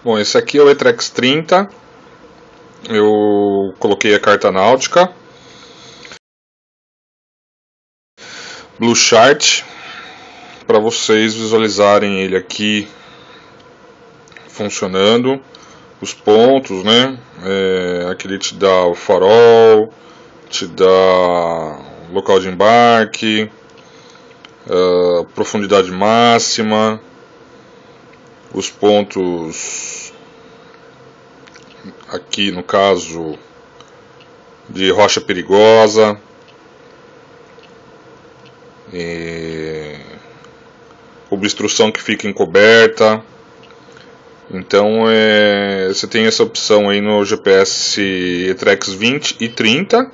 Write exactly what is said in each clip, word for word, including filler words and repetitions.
Bom, esse aqui é o Etrex trinta. Eu coloquei a carta náutica. Blue Chart, para vocês visualizarem ele aqui funcionando. Os pontos, né? É, aqui ele te dá o farol, te dá local de embarque, uh, profundidade máxima, os pontos aqui no caso de rocha perigosa, e obstrução que fica encoberta. Então é, você tem essa opção aí no G P S Etrex vinte e trinta.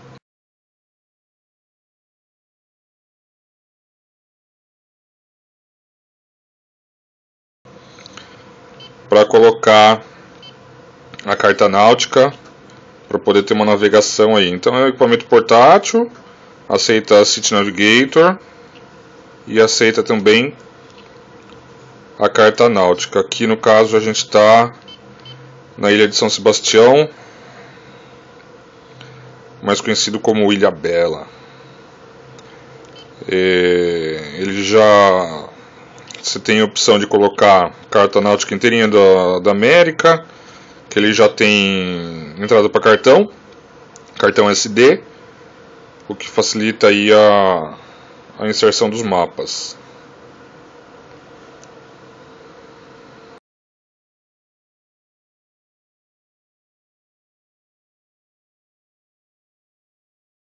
Para colocar a carta náutica, para poder ter uma navegação aí. Então é um equipamento portátil, aceita City Navigator e aceita também a carta náutica. Aqui no caso a gente está na ilha de São Sebastião, mais conhecido como Ilha Bela. E ele já você tem a opção de colocar carta náutica inteirinha da, da América, que ele já tem entrada para cartão, cartão S D, o que facilita aí a, a inserção dos mapas.